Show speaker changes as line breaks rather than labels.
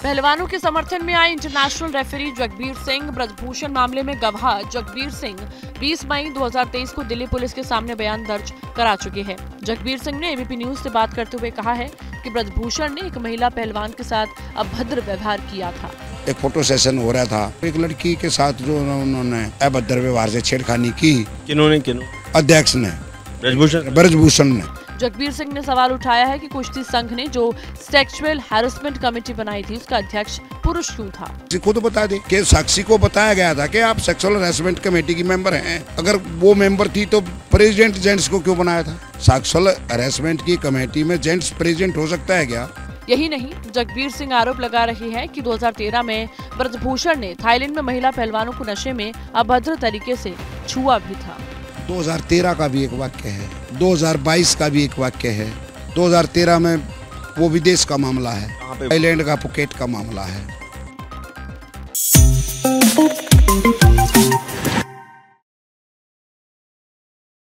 पहलवानों के समर्थन में आए इंटरनेशनल रेफरी जगबीर सिंह। ब्रजभूषण मामले में गवाह जगबीर सिंह 20 मई 2023 को दिल्ली पुलिस के सामने बयान दर्ज करा चुके हैं। जगबीर सिंह ने एबीपी न्यूज से बात करते हुए कहा है कि ब्रजभूषण ने एक महिला पहलवान के साथ अभद्र व्यवहार किया था।
एक फोटो सेशन हो रहा था, एक लड़की के साथ जो उन्होंने अभद्र व्यवहार से छेड़खानी की।
किन्होंने?
अध्यक्ष ने, ब्रजभूषण ने।
जगबीर सिंह ने सवाल उठाया है कि कुश्ती संघ ने जो सेक्सुअल हैरेसमेंट कमेटी बनाई थी उसका अध्यक्ष पुरुष क्यों था।
खुद बता दे कि साक्षी को बताया गया था कि आप सेक्सुअल हैरेसमेंट कमेटी की मेंबर हैं। अगर वो मेंबर थी तो प्रेसिडेंट जेंट्स को क्यों बनाया था? सेक्सुअल हैरेसमेंट की कमेटी में जेंट्स प्रेसिडेंट हो सकता है क्या?
यही नहीं, जगबीर सिंह आरोप लगा रही है कि 2013 में ब्रजभूषण ने थाईलैंड में महिला पहलवानों को नशे में अभद्र तरीके से छुआ भी था।
2013 का भी एक वाक्य है, 2022 का भी एक वाक्य है। 2013 में वो विदेश का मामला है, थाईलैंड का, फुकेट का मामला है।